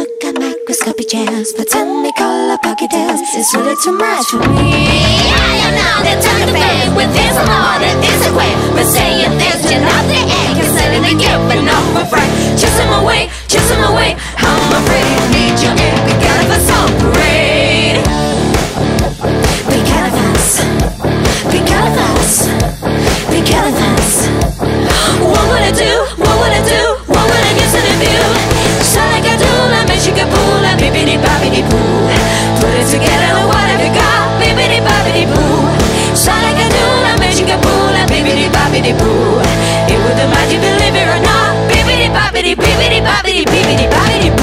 look at microscopic jams, pretend they color pocket dance. It's really too much for me. I am now the talking fan with this law that disagree. But saying this, you're not the end. Cause selling the gift, but not for free. Chase them away, I'm afraid. Need you in the Galaxy parade. Big elephants, big elephants, big elephants. What would I do? What would I do? What would I get to the view? Sound like I do, like make you get pull, like bibbidi bobbidi boo. Put it together, what have you got? Bibbidi bobbidi boo. Sound like I do, like make you get pull, like bibbidi bobbidi boo. It would the mind you believe it or not. Bibbidi bobbidi, bibbidi bobbidi, bibbidi bobbidi boo.